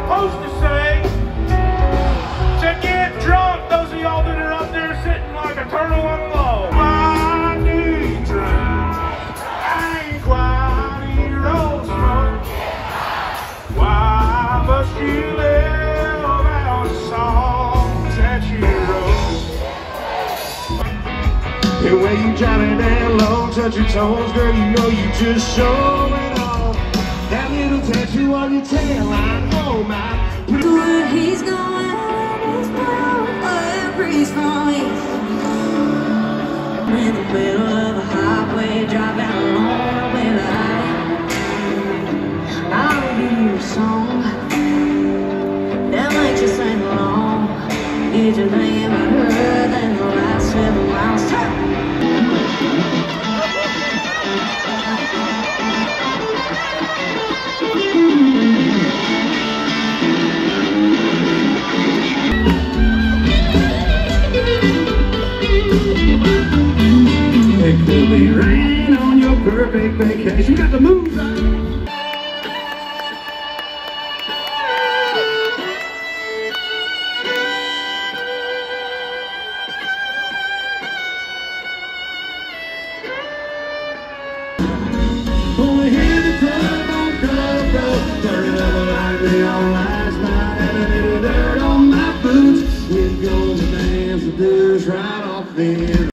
supposed to say to get drunk. Those of y'all that are up there sitting like a turtle on a log. Why do you drink? I ain't quite a roll smoke. Why must you live out songs that you wrote? The way you drop it down low, touch your toes, girl, you know you just showing off. That little tattoo on your tail, I know my. Where he's going, he's blowing a breeze from east. In the middle of a highway, driving along with a I'll give you a song that makes you sing along. Get your name I heard in the last 7 miles. It could be raining on your perfect vacation. You got the moves on. Only hear the club on Coco. Turn it up like me on last night. Had a little dirt on my boots. We're going to dance the douche right off the